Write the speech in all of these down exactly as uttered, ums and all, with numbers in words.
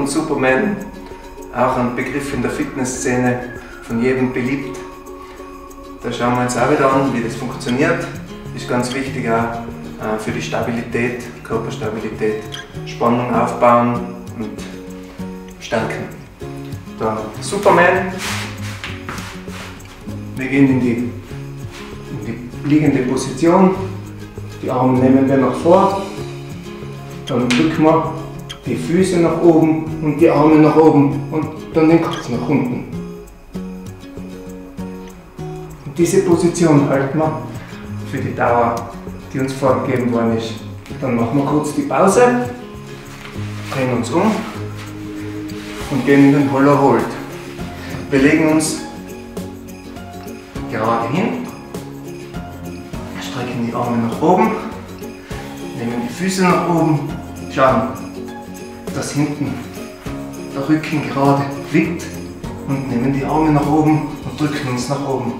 Superman, auch ein Begriff in der Fitnessszene, von jedem beliebt. Da schauen wir uns auch wieder an, wie das funktioniert. Ist ganz wichtig auch für die Stabilität, Körperstabilität, Spannung aufbauen und stärken. Der Superman. Wir gehen in die, in die liegende Position, die Arme nehmen wir nach vor, dann drücken wir die Füße nach oben und die Arme nach oben und dann den Kopf nach unten. Und diese Position halten wir für die Dauer, die uns vorgegeben worden ist. Dann machen wir kurz die Pause, drehen uns um und gehen in den Hollow Hold. Wir legen uns gerade hin, strecken die Arme nach oben, nehmen die Füße nach oben, schauen, dass hinten der Rücken gerade liegt und nehmen die Arme nach oben und drücken uns nach oben.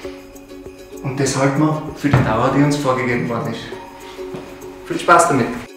Und das halten wir für die Dauer, die uns vorgegeben worden ist. Viel Spaß damit!